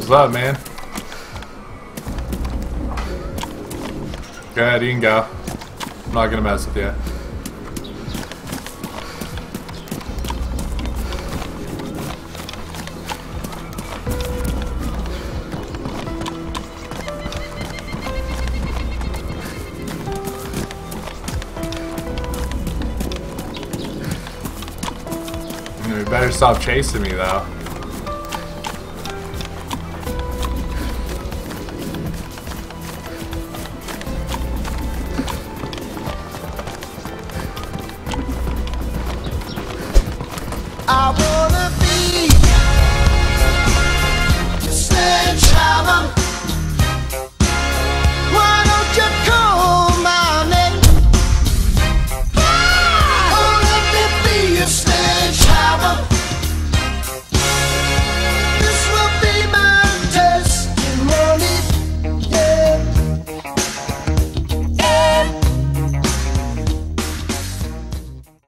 What's up, man? Go ahead, you can go. I'm not gonna mess with you. You better stop chasing me, though.